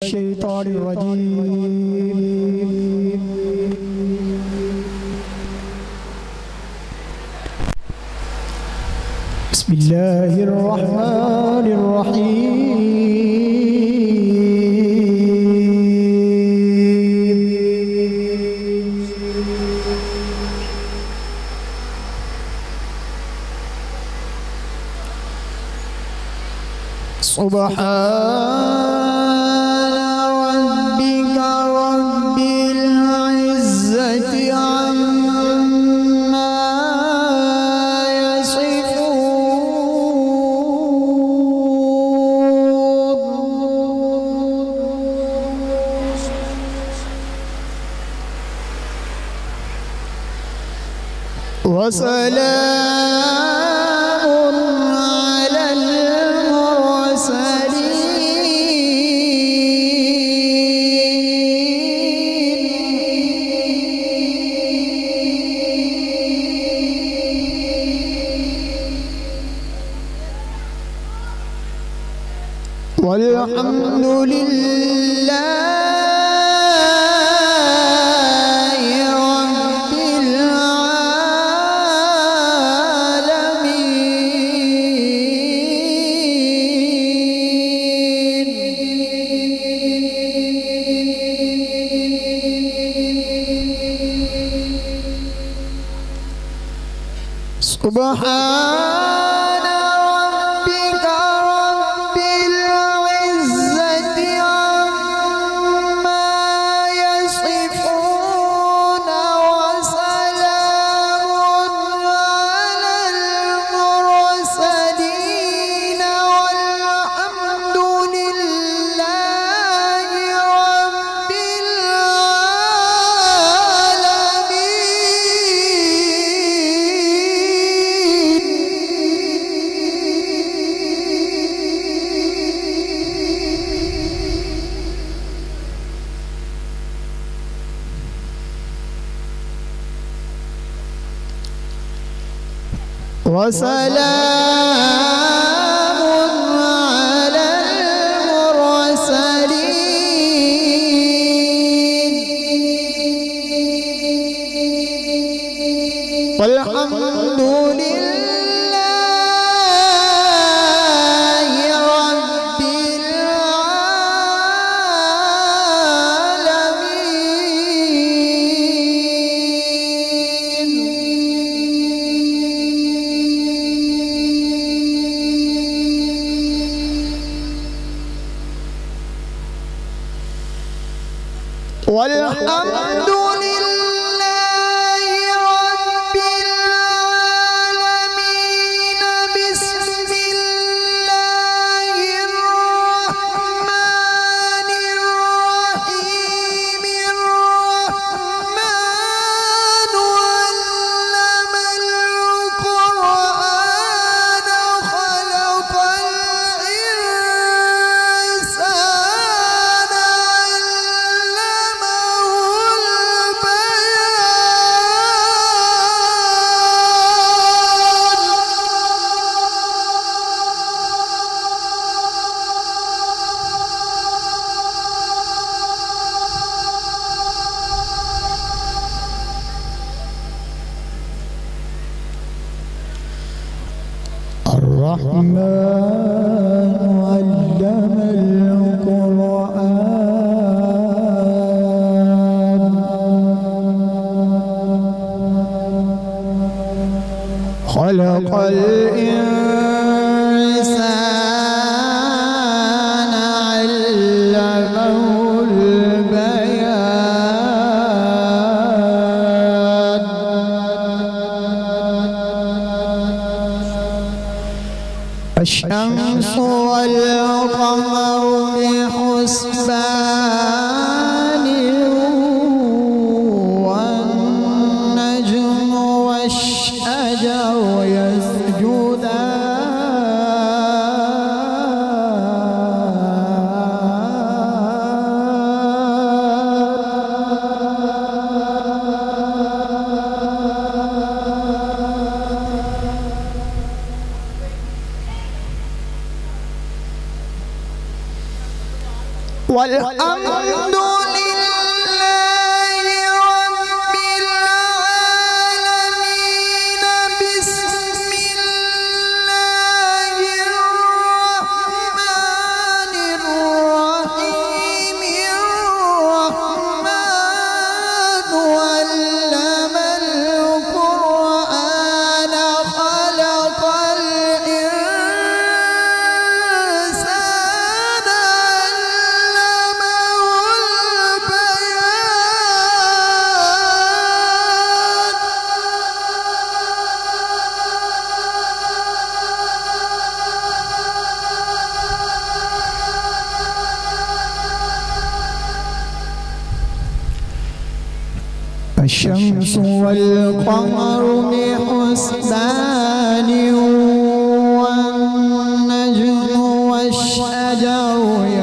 الشيطان الرجيم. بسم الله الرحمن الرحيم. سبحان ربك رب العزة عما يصفون وسلام على والحمد لله رب العالمين. سبحان ربك رب العزة عما يصفون وسلام على المرسلين والحمد لله رب وسلام على المرسلين والحمد لله رب العالمين. والحمد لله رب العالمين. بسم الله الرحمن الرحيم. الرحمن علم القرآن خلق الإنسان الرحمن علم القرآن خلق الإنسان علمه البيان. الشمس والقمر بحسبان والنجم والشجر يسجدان. والحمد لله رب العالمين. بسم الله الرحمن الرحيم. الرحمن علم القرآن خلق الإنسان الشمس والقمر بحسبان والنجم والشجر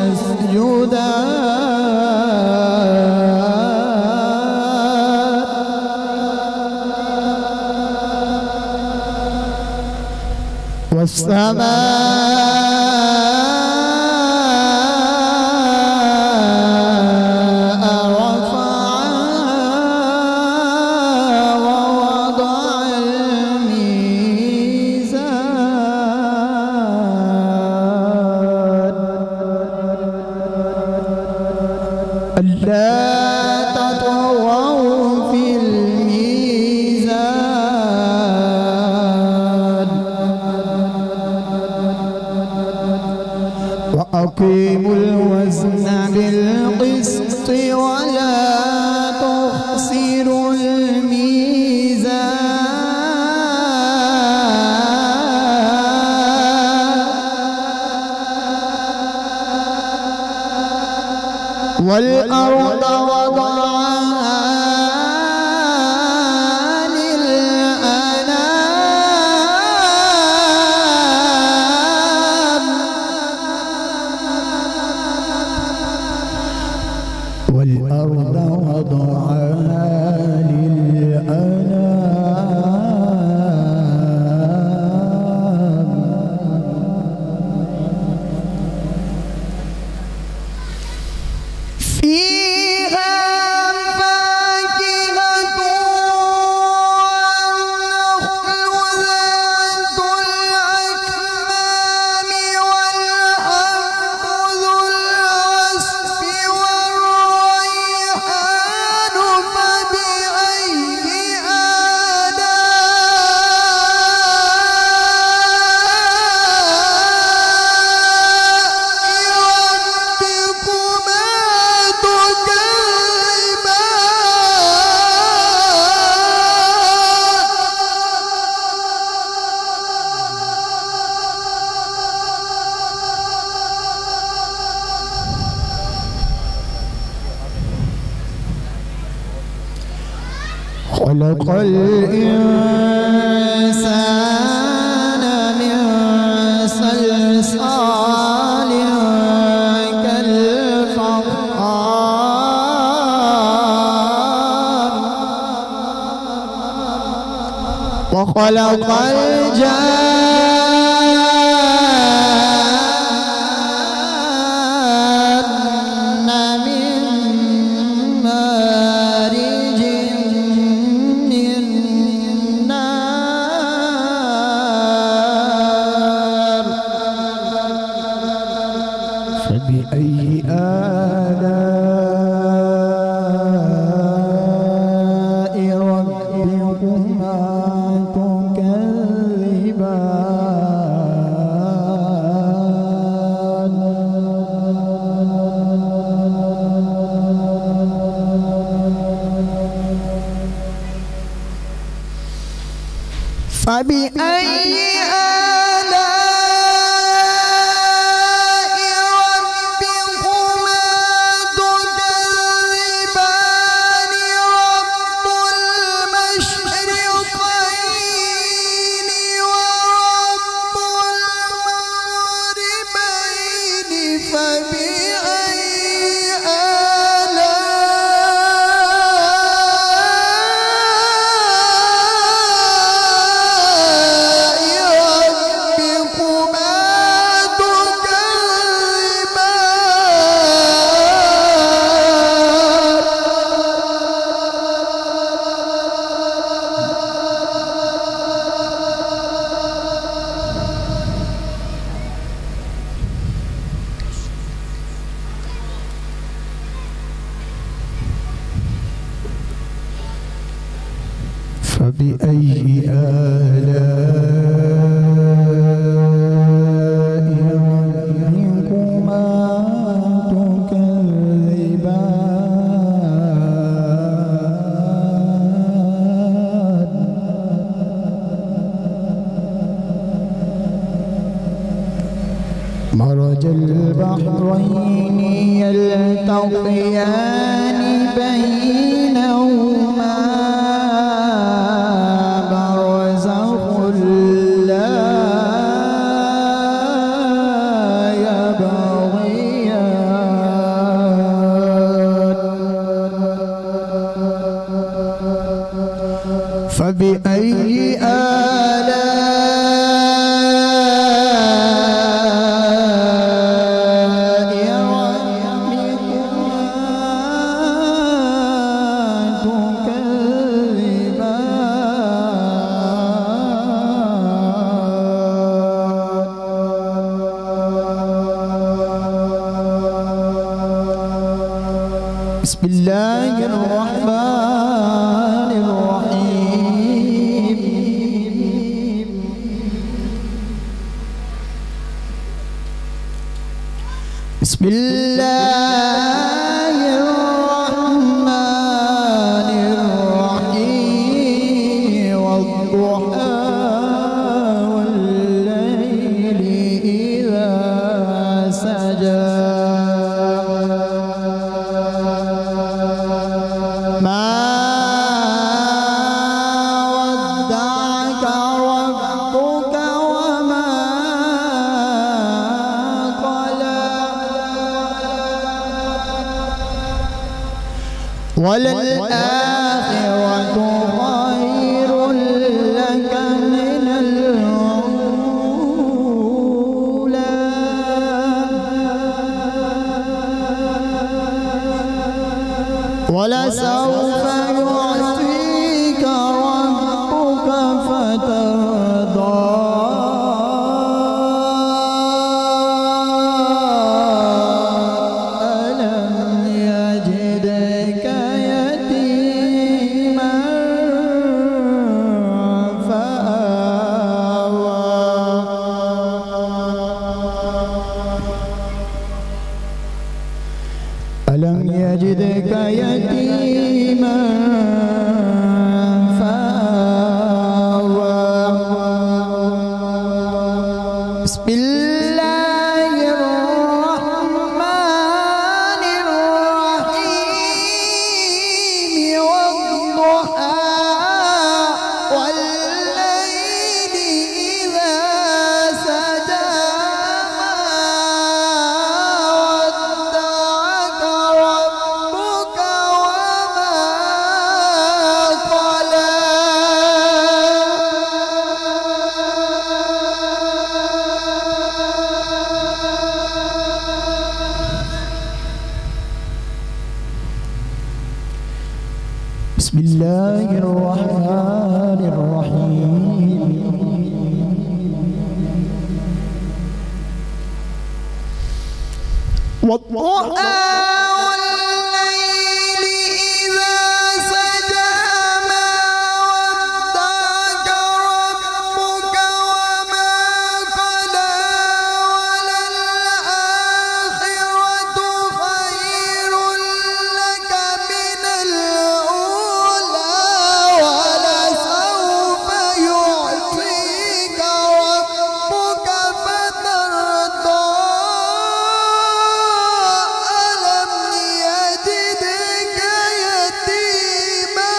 يسجدان والسماء رفعها ووضع الميزان ألا تطغوا في الميزان وأقيموا الوزن بالقسط ولا تخسروا الميزان والأرض وضعها والأرض وضعها للأنام فيها فاكهة والنخل ذات الأكمام والحب ذو العصف والريحان فبأي خلق الإنسان من صلصال كالفخار وخلق الجان من مارج من نار فبأي آلاء ربكما تكذبان فبأي آلاء ربكما تكذبان مرج البحرين يلتقيان بينهما برزخ لا يبغيان فبأي بسم الله الرحمن الرحيم بسم الله الرحمن الرحيم والضحى والليل إذا سجى وللآخرة خير لك من الأولى ولسوف يعطيك ربك فترضى ألم يجدك يتيما فآوى بسم الله الرحمن الرحيم والضحى والليل إذا سجى بسم الله الرحمن الرحيم والضحى والليل إذا سجى ما ودعك ربك وما قلى وللآخرة خير لك من الأولى ولسوف يعطيك ربك فترضى ألم يجدك يتيما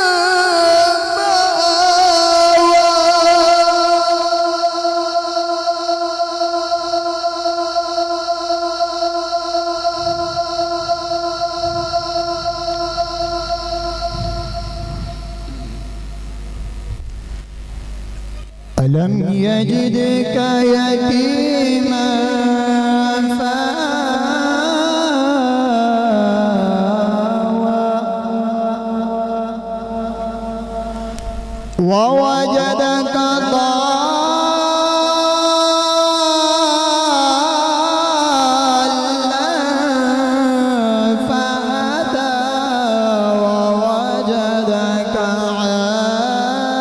فآوى ألم يجدك يتيما فآوى ووجدك ضالا فهدى ووجدك عائلا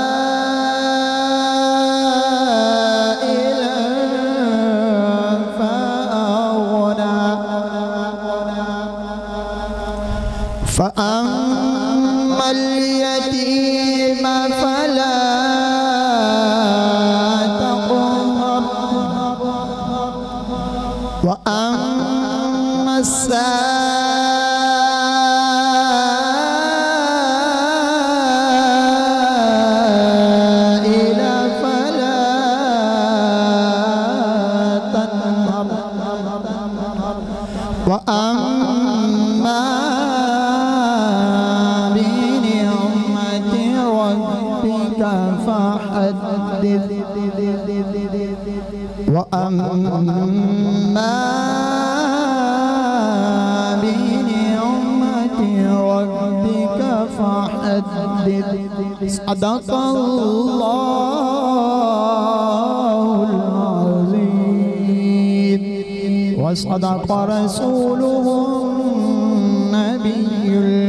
فأما اليتيم فلا تقهر وأما السائل فلا تنهر وأما بنعمة ربك فحدث وأما بنعمة ربك فحدث. صدق الله العظيم وصدق رسوله النبي